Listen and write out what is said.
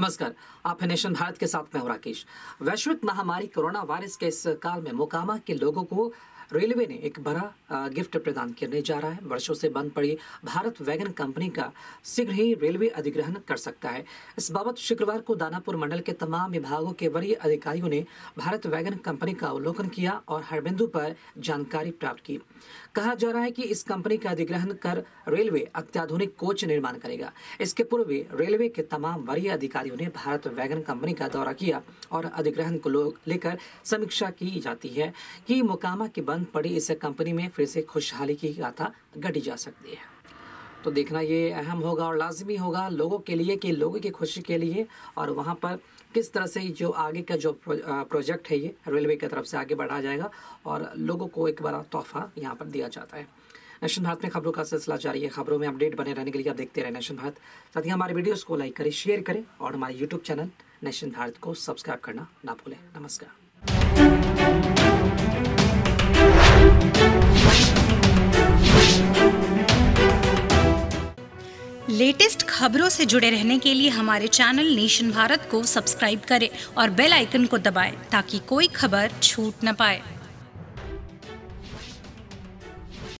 नमस्कार, आप है नेशन भारत के साथ में हूं राकेश। वैश्विक महामारी कोरोना वायरस के इस काल में मोकामा के लोगों को रेलवे ने एक बड़ा गिफ्ट प्रदान करने जा रहा है। वर्षों से बंद पड़ी भारत वैगन कंपनी का शीघ्र ही रेलवे अधिग्रहण कर सकता है। इस बाबत शुक्रवार को दानापुर मंडल के तमाम विभागों के वरीय अधिकारियों ने भारत वैगन कंपनी का अवलोकन किया और हर बिंदु पर जानकारी प्राप्त की। कहा जा रहा है कि इस कंपनी का अधिग्रहण कर रेलवे अत्याधुनिक कोच निर्माण करेगा। इसके पूर्व रेलवे के तमाम वरीय अधिकारियों ने भारत वैगन कंपनी का दौरा किया और अधिग्रहण को लेकर समीक्षा की जाती है कि मोकामा की बंद पड़ी इस कंपनी में फिर से खुशहाली की गाथा गढ़ी जा सकती है। तो देखना ये अहम होगा और लाजमी होगा लोगों के लिए कि लोगों की खुशी के लिए और वहाँ पर किस तरह से जो आगे का जो प्रोजेक्ट है ये रेलवे की तरफ से आगे बढ़ाया जाएगा और लोगों को एक बड़ा तोहफा यहाँ पर दिया जाता है। नेशन भारत में खबरों का सिलसिला जारी है। खबरों में अपडेट बने रहने के लिए आप देखते रहे नेशन भारत। साथ ही हमारे वीडियोस को लाइक करें, शेयर करें और हमारे यूट्यूब चैनल नेशन भारत को सब्सक्राइब करना ना भूलें। नमस्कार। लेटेस्ट खबरों से जुड़े रहने के लिए हमारे चैनल नेशन भारत को सब्सक्राइब करें और बेल आइकन को दबाएं ताकि कोई खबर छूट न पाए।